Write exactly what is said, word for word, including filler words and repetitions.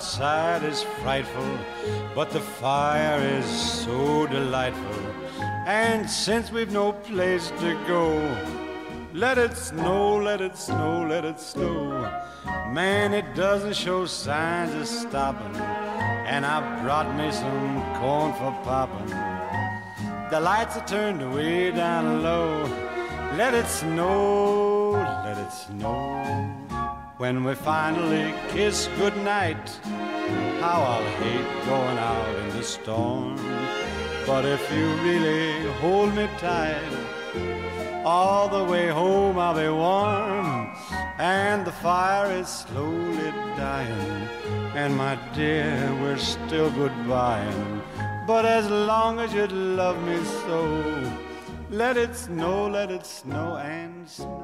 outside is frightful, but the fire is so delightful. And since we've no place to go, let it snow, let it snow, let it snow. Man, it doesn't show signs of stopping, and I brought me some corn for popping. The lights are turned way down low. Let it snow, let it snow. When we finally kiss goodnight, how I'll hate going out in the storm. But if you really hold me tight, all the way home I'll be warm. And the fire is slowly dying, and my dear, we're still goodbying. But as long as you love me so, let it snow, let it snow and snow.